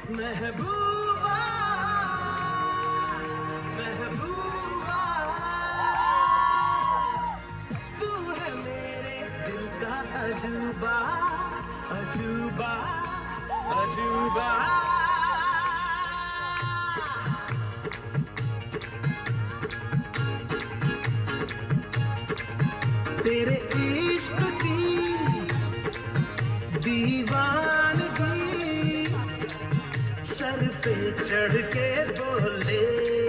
महबूबा महबूबा, तू है मेरे दिल का अजूबा अजूबा अजूबा। तेरे इश्क की दीवानगी सर पे चढ़ के बोले,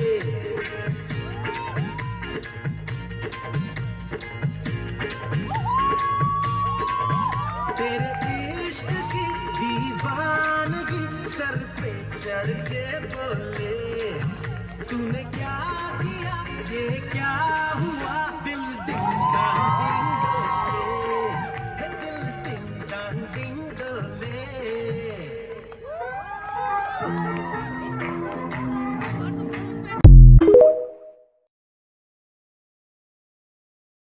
तेरे इश्क की दीवानगी सर पे चढ़ के बोले,